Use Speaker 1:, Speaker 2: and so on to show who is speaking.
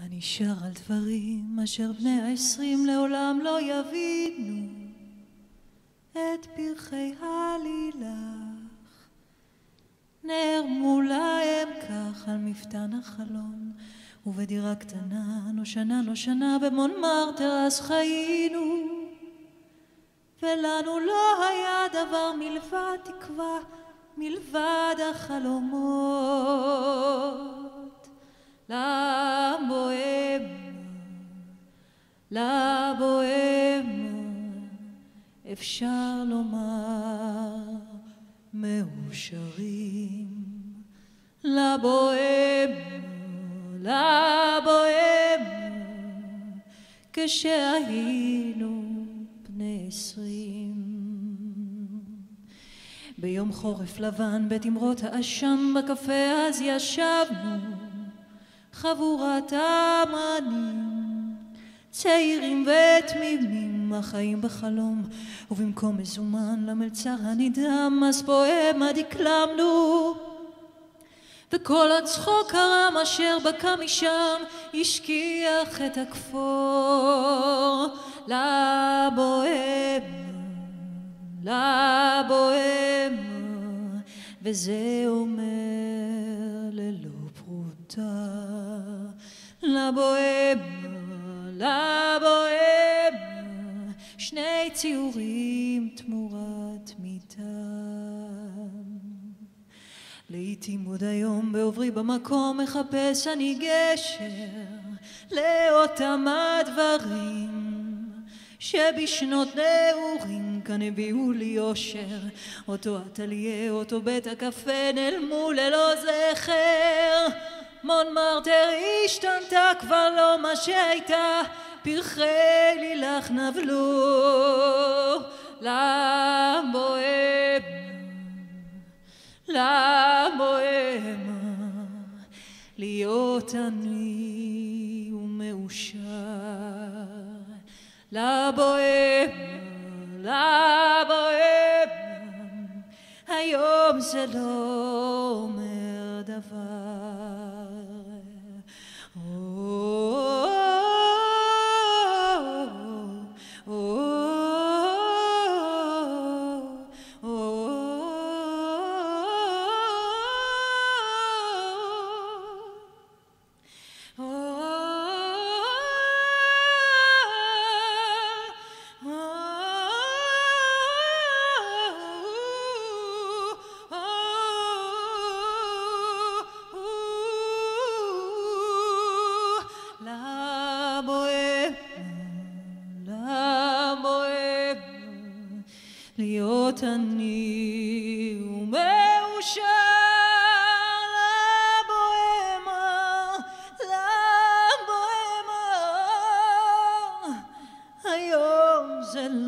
Speaker 1: אני שר על דברים אשר בני ה-20 לעולם לא יבינו את פרחי הלילך. נערמו להם כך על מפתן החלון, ובדירה קטנה נושנה במונמרטר אז חיינו, ולנו לא היה דבר מלבד תקווה, מלבד החלומות. לבוהמה אפשר לומר מאושרים. לבוהמה כשהיינו בני 20. ביום חורף לבן בתמרות האשם בקפה אז ישבנו חבורת אמנים צעירים ותמימים החיים בחלום, ובמקום מזומן למלצר הנדהם אז פואמה דקלמנו, וכל הצחוק הרם אשר בקע משם השכיח את הכפור. לבוהמה וזה אומר ללא פרוטה. לבוהמה שני ציורים תמורת מיטה. לעתים עוד היום בעוברי במקום מחפש אני גשר לאותם הדברים שבשנות נעורים כאן הביאו לי אושר. אותו אטליה, אותו בית הקפה נעלמו ללא זכר. מונמרטר השתנתה כבר לא מה שהייתה, פרחי לילך נבלו. לבוהמה להיות אני ומאושר. לבוהמה היום זה לא אומר דבר. להיות אני ומאושר. לבוהמה היום זה